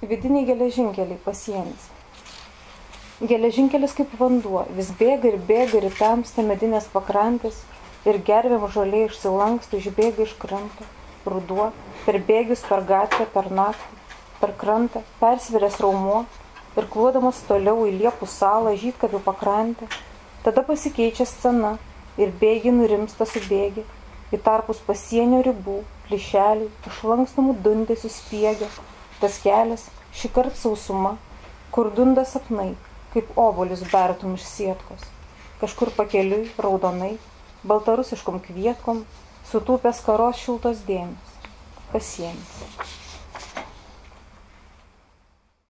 Vidiniai geležinkeliai, pasienis. Geležinkelis kaip vanduo, vis bėga ir temsta medinės pakrantės ir gervėm žolė išsilanksto, išbėga iš kranto. Ruduo, per bėgius, per gatvę, per naktį, per krantą, persviręs raumuo ir kluodamas toliau į Liepų salą, Žydkapių pakrantę. Tada pasikeičia scena ir bėgiai nurimsta subėgi, į tarpus pasienio ribų, plyšeliai, išlankstomų dundesių spiegia. Tas kelias, šįkart sausuma, kur dunda sapnai, kaip obuolius bertum iš sietkos. Kažkur pakeliui, raudonai, baltarusiškom kvietkom, sutūpęs karos šiltos dėmės. Pasienis.